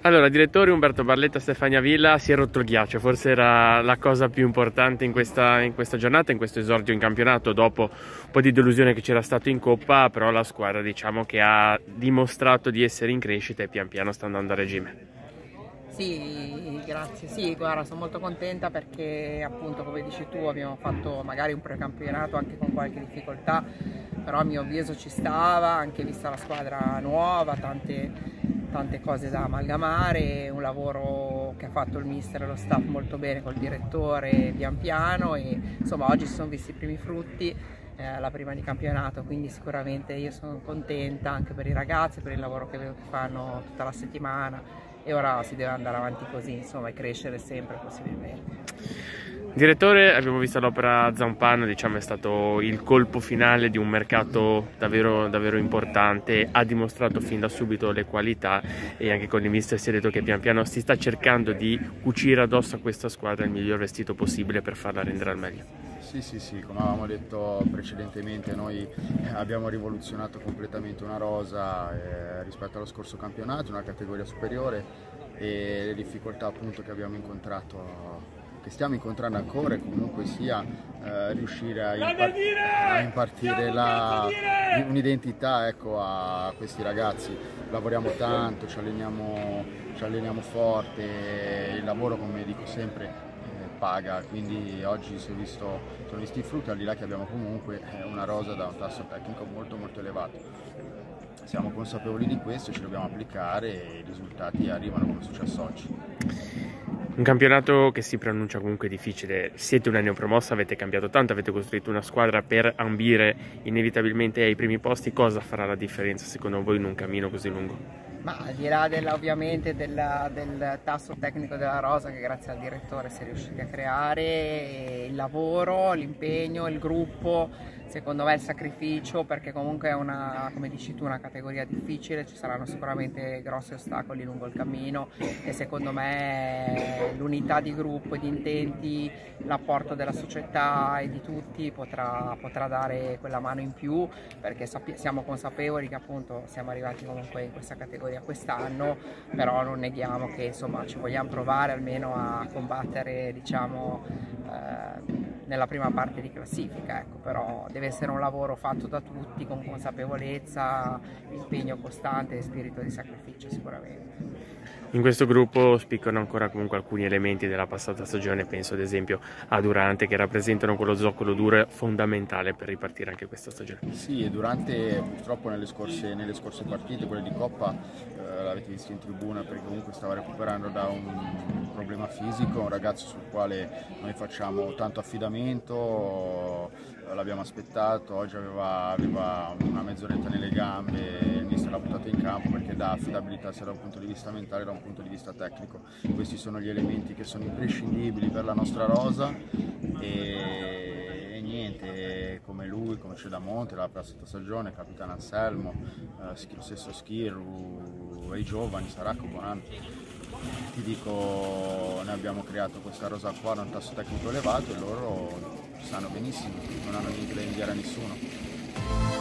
Allora, direttore Umberto Barletta, Stefania Villa, si è rotto il ghiaccio, forse era la cosa più importante in questa giornata, in questo esordio in campionato, dopo un po' di delusione che c'era stato in Coppa, però la squadra diciamo che ha dimostrato di essere in crescita e pian piano sta andando a regime. Sì, grazie. Sì, guarda, sono molto contenta perché appunto, come dici tu, abbiamo fatto magari un precampionato anche con qualche difficoltà, però a mio avviso ci stava, anche vista la squadra nuova, tante cose da amalgamare, un lavoro che ha fatto il mister e lo staff molto bene col direttore pian piano e insomma oggi si sono visti i primi frutti, la prima di campionato, quindi sicuramente io sono contenta anche per i ragazzi, per il lavoro che fanno tutta la settimana e ora si deve andare avanti così, insomma, e crescere sempre possibilmente. Direttore, abbiamo visto l'opera Zampano, diciamo è stato il colpo finale di un mercato davvero, davvero importante, ha dimostrato fin da subito le qualità e anche con il mister si è detto che pian piano si sta cercando di cucire addosso a questa squadra il miglior vestito possibile per farla rendere al meglio. Sì, come avevamo detto precedentemente noi abbiamo rivoluzionato completamente una rosa rispetto allo scorso campionato, una categoria superiore e le difficoltà appunto che abbiamo incontrato, che stiamo incontrando ancora e comunque sia riuscire a impartire un'identità, ecco, a questi ragazzi. Lavoriamo tanto, ci alleniamo forte, il lavoro, come dico sempre, paga, quindi oggi sono visti i frutti, al di là che abbiamo comunque una rosa da un tasso tecnico molto elevato. Siamo consapevoli di questo, ci dobbiamo applicare e i risultati arrivano come è successo oggi. Un campionato che si preannuncia comunque difficile, siete un anno promosso, avete cambiato tanto, avete costruito una squadra per ambire inevitabilmente ai primi posti, cosa farà la differenza secondo voi in un cammino così lungo? Ma al di là ovviamente del tasso tecnico della rosa che grazie al direttore si è riusciti a creare, il lavoro, l'impegno, il gruppo, secondo me il sacrificio, perché comunque è come dici tu, una categoria difficile, ci saranno sicuramente grossi ostacoli lungo il cammino e secondo me l'unità di gruppo e di intenti, l'apporto della società e di tutti potrà dare quella mano in più, perché siamo consapevoli che appunto siamo arrivati comunque in questa categoria quest'anno, però non neghiamo che insomma ci vogliamo provare almeno a combattere, diciamo, nella prima parte di classifica, ecco, però deve essere un lavoro fatto da tutti con consapevolezza, impegno costante e spirito di sacrificio sicuramente. In questo gruppo spiccano ancora comunque alcuni elementi della passata stagione, penso ad esempio a Durante, che rappresentano quello zoccolo duro fondamentale per ripartire anche questa stagione. Sì, e Durante purtroppo nelle scorse partite, quelle di Coppa, l'avete visto in tribuna perché comunque stava recuperando da un problema fisico, un ragazzo sul quale noi facciamo tanto affidamento, l'abbiamo aspettato, oggi aveva una mezz'oretta nelle gambe, il mister l'ha buttato in campo perché dà affidabilità sia da un punto di vista mentale che da un punto di vista tecnico. Questi sono gli elementi che sono imprescindibili per la nostra rosa e niente, come lui, come Cedamonte, la passata stagione, Capitano Anselmo, lo stesso Schirru, i giovani, Saracco, Bonanno. Ti dico, noi abbiamo creato questa rosa qua da un tasso tecnico elevato e loro sanno benissimo, non hanno niente da inviare a nessuno.